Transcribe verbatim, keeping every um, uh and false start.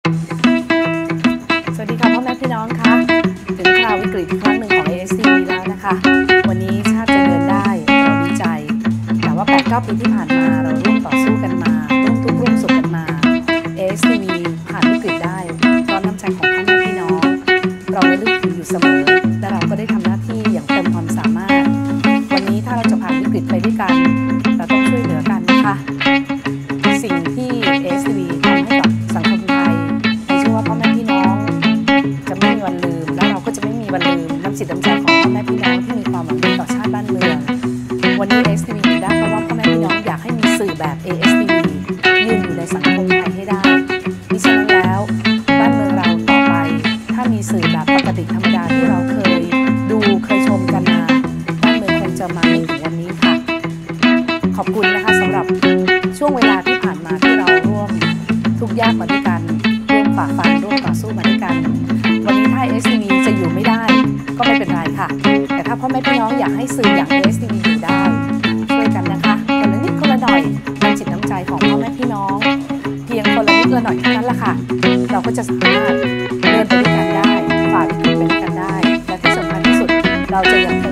สวัสดีค่ะพ่อแม่พี่น้องคะถึงคราววิกฤตครั้งหนึ่งของ เอ เอส ที วี แล้วนะคะวันนี้ชาติจะเดินได้เราดีใจแต่ว่า แปดเก้า ปีที่ผ่านมาเราร่วมต่อสู้กันมาร่วมทุกข์ร่วมสุขกันมา เอ เอส ที วี ผ่านวิกฤตได้เพราะน้ำใจของพ่อแม่พี่น้องเราระลึกถึงอยู่เสมอและเราก็ได้ทำหน้าที่อย่างเต็มความสามารถวันนี้ถ้าเราจะผ่านวิกฤตไปด้วยกันเราต้องช่วยเหลือกันนะคะสิ่งที่ เอ เอส ที วี ทำให้กับสังคมไทยในชื่อว่าพ่อแม่พี่น้องจะไม่มีวันลืมและเราก็จะไม่มีวันลืมน้ำจิตน้ำใจของพ่อแม่พี่น้องที่มีความหวังดีต่อชาติบ้านเมืองวันนี้ เอ เอส ที วี อยู่ได้เพราะว่าพ่อแม่พี่น้องอยากให้มีสื่อแบบ เอ เอส ที วี ยืนอยู่ในสังคมไทยให้ได้มิฉะนั้นแล้วบ้านเมืองเราต่อไปถ้ามีสื่อแบบปกติธรรมดาที่เราเคยดูเคยชมกันมาบ้านเมืองคงจะมาถึงวันนี้ค่ะขอบคุณนะคะสำหรับช่วงเวลาที่ผ่านมาที่เราร่วมทุกข์ยากมาด้วยกันร่วมฝ่าฟันร่วมต่อสู้มาด้วยกันวันนี้ถ้า เอ เอส ที วี จะอยู่ไม่ได้ก็ไม่เป็นไรค่ะแต่ถ้าพ่อแม่พี่น้องอยากให้สื่ออย่าง เอ เอส ที วี อยู่ได้ช่วยกันนะคะคนละนิดคนละหน่อยน้ำจิตน้ำใจของพ่อแม่พี่น้องเพียงคนละนิดคนละหน่อยเท่านั้นแหละค่ะเราก็จะสามารถเดินไปด้วยกันได้ฝ่าวิกฤตไปด้วยกันได้และที่สำคัญที่สุดเราจะยังคง